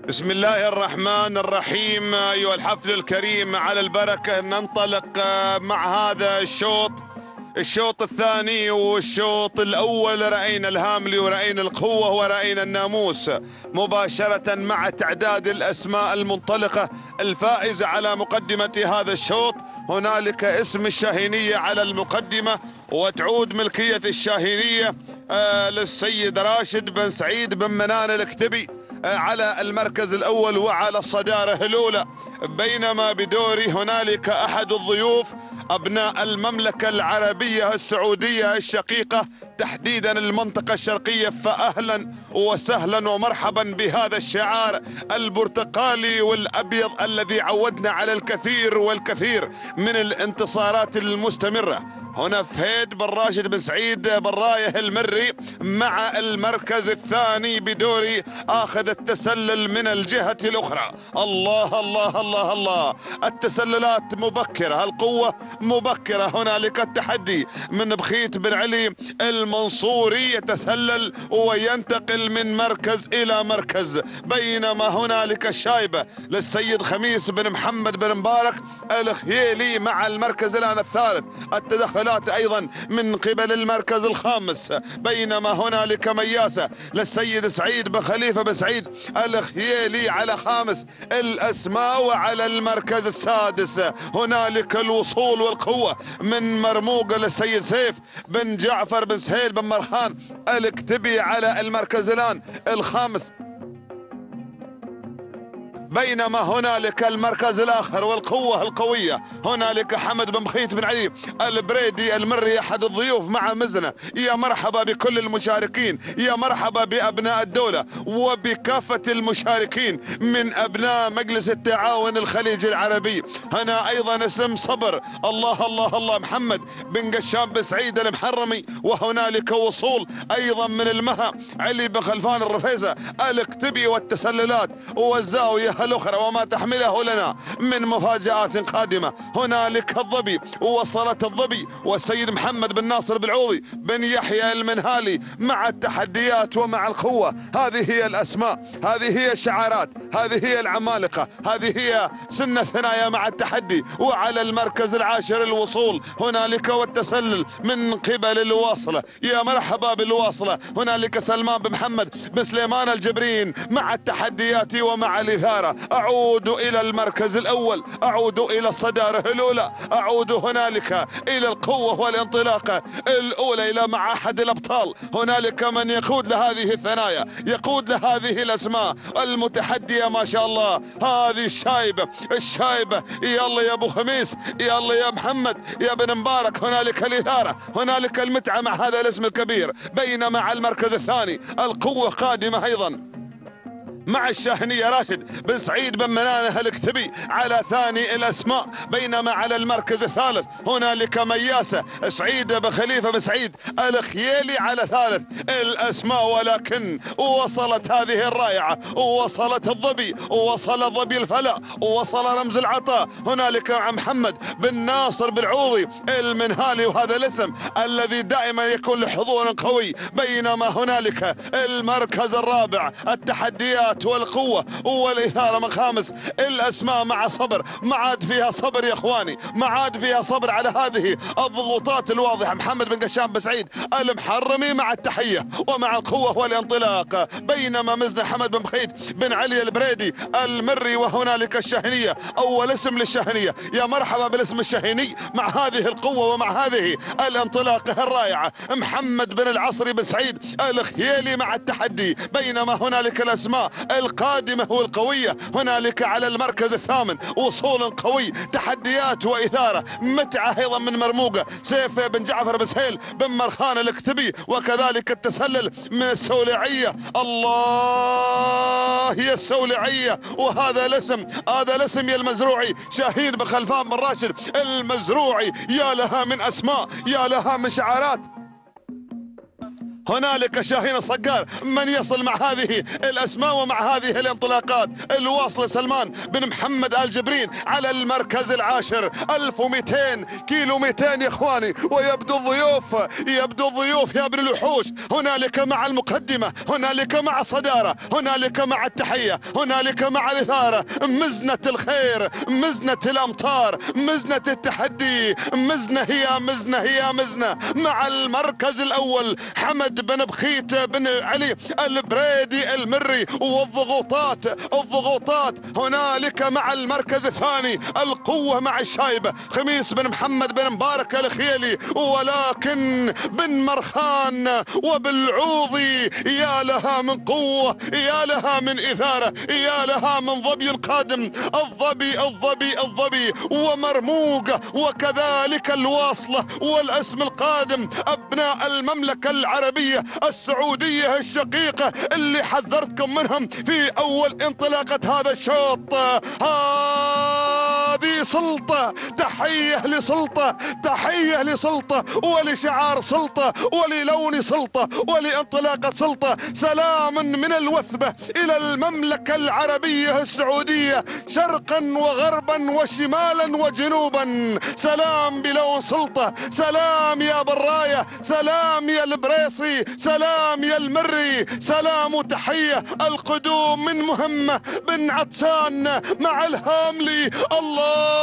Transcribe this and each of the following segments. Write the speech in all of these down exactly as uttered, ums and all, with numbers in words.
بسم الله الرحمن الرحيم. أيها الحفل الكريم على البركة، ننطلق مع هذا الشوط الشوط الثاني. والشوط الأول رأينا الهاملي ورأينا القوة ورأينا الناموس مباشرة مع تعداد الأسماء المنطلقة الفائزة على مقدمة هذا الشوط. هنالك اسم الشاهينية على المقدمة، وتعود ملكية الشاهينية آه للسيد راشد بن سعيد بن منان الكتبي على المركز الأول وعلى الصدارة الأولى. بينما بدوري هنالك أحد الضيوف أبناء المملكة العربية السعودية الشقيقة، تحديدا المنطقة الشرقية، فأهلا وسهلا ومرحبا بهذا الشعار البرتقالي والأبيض الذي عودنا على الكثير والكثير من الانتصارات المستمرة. هنا فهيد بن راشد بن سعيد بن رايه المري مع المركز الثاني بدوري اخذ التسلل من الجهة الاخرى. الله الله الله الله، التسللات مبكرة، القوة مبكرة. هنالك التحدي من بخيت بن علي المنصوري، يتسلل وينتقل من مركز الى مركز. بينما هنالك الشايبة للسيد خميس بن محمد بن مبارك الخيالي مع المركز الان الثالث. التدخل ايضا من قبل المركز الخامس. بينما هنالك مياسة للسيد سعيد بن خليفة بن سعيد الخيالي على خامس الاسماء. وعلى المركز السادس هنالك الوصول والقوة من مرموق للسيد سيف بن جعفر بن سهيل بن مرخان الكتبي على المركز الان الخامس. بينما هنالك المركز الاخر والقوة القوية، هنالك حمد بن بخيت بن علي البريدي المري احد الضيوف مع مزنة. يا مرحبا بكل المشاركين، يا مرحبا بابناء الدولة وبكافة المشاركين من ابناء مجلس التعاون الخليجي العربي. هنا ايضا اسم صبر، الله الله الله، محمد بن قشام بن سعيد المحرمي. وهنالك وصول ايضا من المها علي بن خلفان الرفيزة الكتبي، والتسللات والزاوية الأخرى وما تحمله لنا من مفاجآت قادمة. هنالك الظبي، ووصلت الظبي والسيد محمد بن ناصر بالعوضي بن يحيى المنهالي مع التحديات ومع القوة. هذه هي الأسماء، هذه هي الشعارات، هذه هي العمالقة، هذه هي سن الثنايا مع التحدي. وعلى المركز العاشر الوصول هنالك والتسلل من قبل الواصلة. يا مرحبا بالواصلة. هنالك سلمان بن محمد بن سليمان الجبرين مع التحديات ومع الإثارة. أعود إلى المركز الأول، أعود إلى الصدارة الأولى، أعود هنالك إلى القوة والانطلاقة الأولى، إلى مع أحد الأبطال. هنالك من يقود لهذه الثنايا، يقود لهذه الأسماء المتحدية ما شاء الله. هذه الشايبة الشايبة يلا يا أبو خميس، يلا يا محمد يا بن مبارك. هنالك الإثارة، هنالك المتعة مع هذا الاسم الكبير. بينما على المركز الثاني القوة قادمة أيضا مع الشاهنية راشد بن سعيد بن منانه الكتبي على ثاني الاسماء. بينما على المركز الثالث هنالك مياسة سعيد بن خليفة بن سعيد الخيالي على ثالث الاسماء. ولكن وصلت هذه الرائعة، وصلت الظبي، وصل الظبي الفلا، وصل رمز العطاء. هنالك مع محمد بن ناصر بالعوضي المنهالي، وهذا الاسم الذي دائما يكون له حضور قوي. بينما هنالك المركز الرابع التحديات والقوة والإثارة من خامس الأسماء مع صبر. ما عاد فيها صبر يا إخواني، ما عاد فيها صبر على هذه الضغوطات الواضحة. محمد بن قشام بن سعيد المحرمي مع التحية ومع القوة والانطلاق. بينما مزن حمد بن بخيت بن علي البريدي المري. وهنالك الشاهينية، أول اسم للشاهينية. يا مرحبا بالاسم الشاهيني مع هذه القوة ومع هذه الانطلاقة الرائعة. محمد بن العصري بن سعيد الخيالي مع التحدي. بينما هنالك الأسماء القادمة والقوية. هنالك على المركز الثامن وصول قوي، تحديات وإثارة، متعة أيضا من مرموقة سيف بن جعفر بن سهيل بن مرخان الكتبي. وكذلك التسلل من السولعية، الله يا السولعية. وهذا الاسم، هذا الاسم يا المزروعي، شاهين بن خلفان بن راشد المزروعي. يا لها من أسماء، يا لها من شعارات. هنالك شاهين الصقار. من يصل مع هذه الاسماء ومع هذه الانطلاقات؟ الواصل سلمان بن محمد آل جبرين على المركز العاشر. ألف ومئتين كيلو مئتين يا اخواني، ويبدو الضيوف يبدو الضيوف يا ابن الوحوش. هنالك مع المقدمة، هنالك مع الصدارة، هنالك مع التحية، هنالك مع الإثارة. مزنة الخير، مزنة الأمطار، مزنة التحدي، مزنة هي مزنة هي مزنة. مع المركز الأول حمد بن بخيت بن علي البريدي المري. والضغوطات الضغوطات هنالك مع المركز الثاني القوة مع الشايبة خميس بن محمد بن مبارك الخيلي. ولكن بن مرخان وبالعوضي يا لها من قوة، يا لها من إثارة، يا لها من ظبي قادم. الظبي الظبي الظبي ومرموقة، وكذلك الواصلة والاسم القادم أبناء المملكة العربية السعودية الشقيقة اللي حذرتكم منهم في أول انطلاقة هذا الشوط. هذه سلطة، تحية لسلطة، تحية لسلطة ولشعار سلطة وللون سلطة ولانطلاقة سلطة. سلام من الوثبة إلى المملكة العربية السعودية شرقا وغربا وشمالا وجنوبا. سلام بلون سلطة، سلام يا براية، سلام يا البريصي، سلام يا المري، سلام وتحية. القدوم من مهمة بن عطشان مع الهاملي. الله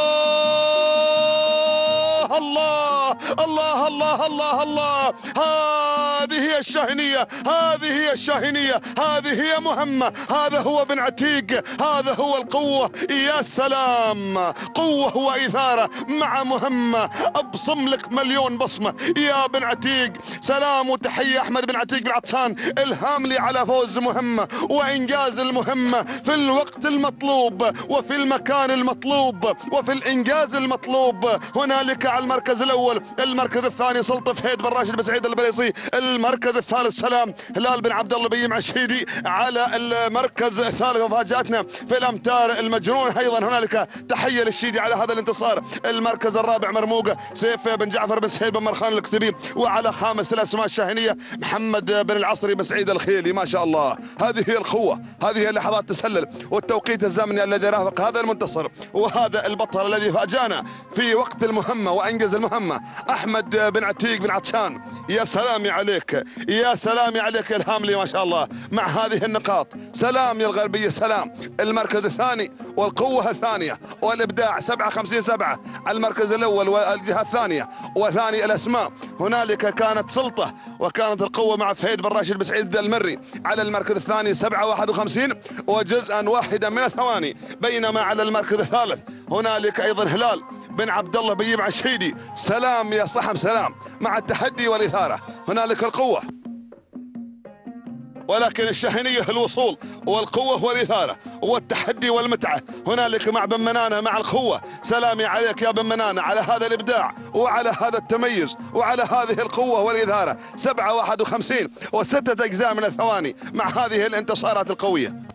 الله الله الله الله الله. هذه هي الشاهنية، هذه هي الشاهنية، هذه هي مهمة. هذا هو بن عتيق، هذا هو القوة. يا سلام، قوة وإثارة مع مهمة. أبصم لك مليون بصمة يا بن عتيق. سلام وتحية أحمد بن عتيق بن عطشان الهاملي على فوز مهمة وإنجاز المهمة في الوقت المطلوب وفي المكان المطلوب وفي الإنجاز المطلوب. هنالك على المركز الأول، المركز الثاني سلطة فهيد بن راشد بن سعيد البريصي. المركز الثالث سلام هلال بن عبد الله بيم عشيدي. على المركز الثالث وفاجأتنا في الأمتار المجنون أيضا هنالك تحية للشيدي على هذا الانتصار. المركز الرابع مرموقة سيف بن جعفر بن سهيل بن مرخان الكتبي. وعلى خامس الأسماء الشاهنية محمد بن العصري بن سعيد الخيلي. ما شاء الله، هذه هي القوة، هذه هي اللحظات تسلل والتوقيت الزمني الذي رافق هذا المنتصر وهذا البطل الذي فاجانا في وقت المهمة وأنجز المهمة. أحمد بن عتيق بن عطشان، يا سلامي عليك، يا سلامي عليك يا الهاملي ما شاء الله مع هذه النقاط. سلام يا الغربية، سلام. المركز الثاني والقوة الثانية والإبداع سبعة خمسين سبعة على المركز الأول والجهة الثانية وثاني الأسماء. هنالك كانت سلطة وكانت القوة مع فهيد بن راشد بن سعيد المري على المركز الثاني سبعة واحد وخمسين وجزءا واحدا من الثواني. بينما على المركز الثالث هنالك أيضا هلال بن عبد الله بيم عشيدي. سلام يا صحم، سلام مع التحدي والإثارة. هنالك القوة ولكن الشاهنية الوصول والقوة والإثارة والتحدي والمتعة. هنالك مع بن منانة مع القوة. سلامي عليك يا بن منانة على هذا الإبداع وعلى هذا التميز وعلى هذه القوة والإثارة. سبعة واحد وخمسين وستة أجزاء من الثواني مع هذه الانتصارات القوية.